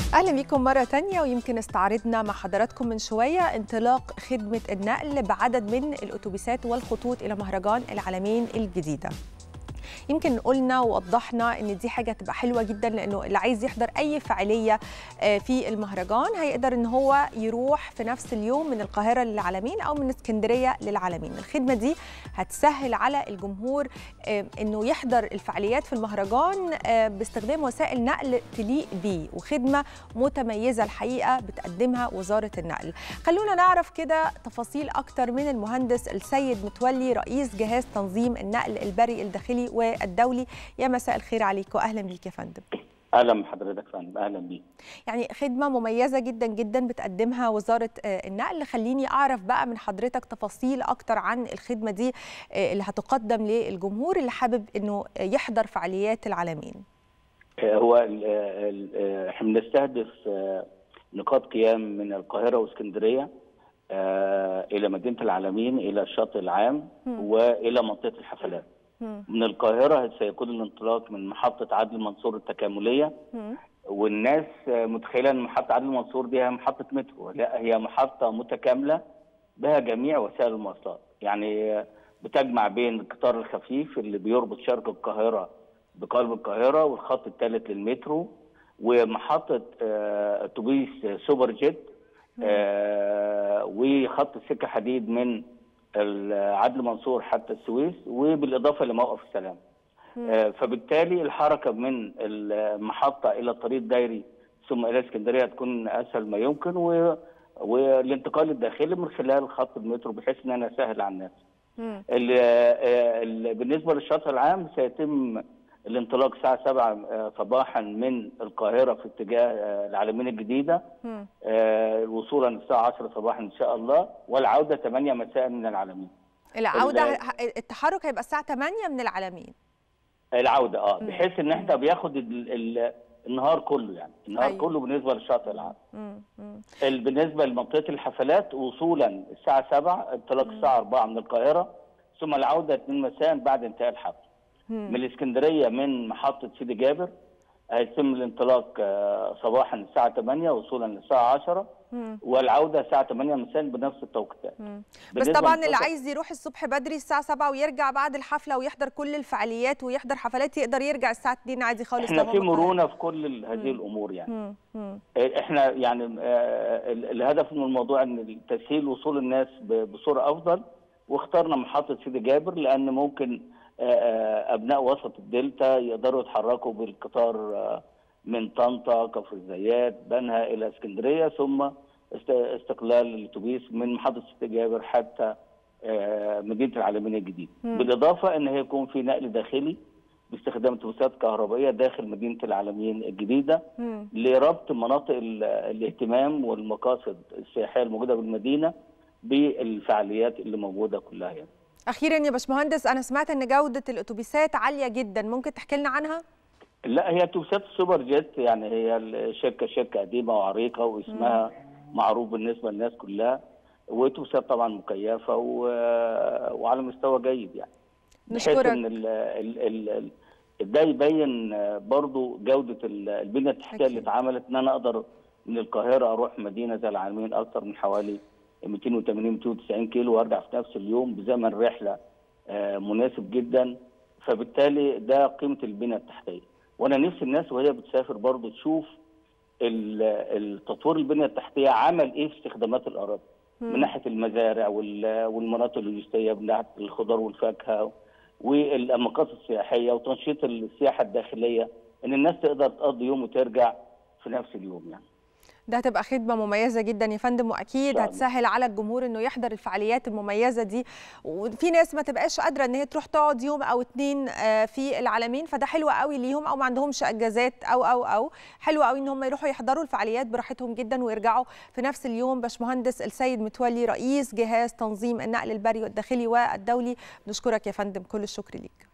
أهلا بكم مرة تانية. ويمكن استعرضنا مع حضراتكم من شوية انطلاق خدمة النقل بعدد من الأتوبيسات والخطوط إلى مهرجان العلمين الجديدة. يمكن قلنا ووضحنا ان دي حاجه تبقى حلوه جدا، لانه اللي عايز يحضر اي فعاليه في المهرجان هيقدر ان هو يروح في نفس اليوم من القاهره للعلمين او من اسكندريه للعلمين. الخدمه دي هتسهل على الجمهور انه يحضر الفعاليات في المهرجان باستخدام وسائل نقل تليق بيه، وخدمه متميزه الحقيقه بتقدمها وزاره النقل. خلونا نعرف كده تفاصيل اكتر من المهندس السيد متولي، رئيس جهاز تنظيم النقل البري الداخلي والدولي. يا مساء الخير عليك واهلا بيك يا فندم. اهلا بحضرتك يا فندم. اهلا بيك. يعني خدمه مميزه جدا جدا بتقدمها وزاره النقل. خليني اعرف بقى من حضرتك تفاصيل اكتر عن الخدمه دي اللي هتقدم للجمهور اللي حابب انه يحضر فعاليات العلمين. هو احنا بنستهدف نقاط قيام من القاهره واسكندريه الى مدينه العلمين، الى الشاطئ العام والى منطقه الحفلات. من القاهرة سيكون الانطلاق من محطة عدلي منصور التكاملية، والناس متخيلة أن محطة عدلي منصور دي هي محطة مترو. لا، هي محطة متكاملة بها جميع وسائل المواصلات، يعني بتجمع بين القطار الخفيف اللي بيربط شرق القاهرة بقلب القاهرة والخط الثالث للمترو، ومحطة أتوبيس سوبر جيت، وخط السكة حديد من عدلي منصور حتى السويس، وبالاضافه لموقف السلام. فبالتالي الحركه من المحطه الى الطريق الدائري ثم الى اسكندريه تكون اسهل ما يمكن، والانتقال الداخلي من خلال خط المترو، بحيث ان انا اسهل على الناس. بالنسبه للشاطئ العام سيتم الانطلاق الساعه 7 صباحا من القاهره في اتجاه العلمين الجديده، وصولا الساعه 10 صباحا ان شاء الله، والعوده 8 مساء من العلمين. العوده التحرك هيبقى الساعه 8 من العلمين. العوده بحيث ان احنا بياخد النهار كله، يعني النهار كله بالنسبه للشاطئ العام. بالنسبه لمنطقه الحفلات وصولا الساعه 7، انطلاق الساعه 4 من القاهره، ثم العوده 2 مساء بعد انتهاء الحفل. من الاسكندريه من محطه سيدي جابر هيتم الانطلاق صباحا الساعه 8 وصولا للساعه 10، والعوده الساعه 8 مساء بنفس التوقيتات. بس طبعا اللي عايز يروح الصبح بدري الساعه 7 ويرجع بعد الحفله ويحضر كل الفعاليات ويحضر حفلات يقدر يرجع الساعه 2 عادي خالص. احنا في مرونه في كل هذه الامور يعني. احنا يعني الهدف من الموضوع ان تسهيل وصول الناس بصوره افضل، واخترنا محطه سيدي جابر لان ممكن ابناء وسط الدلتا يقدروا يتحركوا بالقطار من طنطا، كفر الزيات، بنها الى اسكندريه، ثم استقلال الاتوبيس من محطه سيدي جابر حتى مدينه العلمين الجديده. بالاضافه ان هي يكون في نقل داخلي باستخدام اتوبيسات كهربائيه داخل مدينه العلمين الجديده لربط مناطق الاهتمام والمقاصد السياحيه الموجوده بالمدينه بالفعاليات اللي موجوده كلها يعني. أخيراً يا باشمهندس، أنا سمعت إن جودة الأتوبيسات عالية جداً، ممكن تحكي لنا عنها؟ لا، هي أتوبيسات السوبر جيت، يعني هي شركة قديمة وعريقة واسمها معروف بالنسبة للناس كلها، وأتوبيسات طبعاً مكيفة وعلى مستوى جيد يعني. نشكرك. إن ده يبين برضو جودة البنية التحتية اللي اتعملت، إن أنا أقدر من القاهرة أروح مدينة زي العلمين أكثر من حوالي 280 290 كيلو وارجع في نفس اليوم بزمن رحله مناسب جدا. فبالتالي ده قيمه البنيه التحتيه، وانا نفسي الناس وهي بتسافر برضه تشوف التطوير البنيه التحتيه عمل ايه في استخدامات الاراضي من ناحيه المزارع والمناطق اللوجستيه، من ناحيه الخضار والفاكهه والمقاصد السياحيه وتنشيط السياحه الداخليه، ان الناس تقدر تقضي يوم وترجع في نفس اليوم يعني. ده هتبقى خدمة مميزة جدا يا فندم، واكيد هتسهل على الجمهور انه يحضر الفعاليات المميزة دي. وفي ناس ما تبقاش قادرة ان هي تروح تقعد يوم او 2 في العلمين، فده حلو قوي ليهم، او ما عندهمش اجازات او حلو قوي ان هم يروحوا يحضروا الفعاليات براحتهم جدا ويرجعوا في نفس اليوم. باشمهندس السيد متولي، رئيس جهاز تنظيم النقل البري والداخلي والدولي، بنشكرك يا فندم، كل الشكر ليك.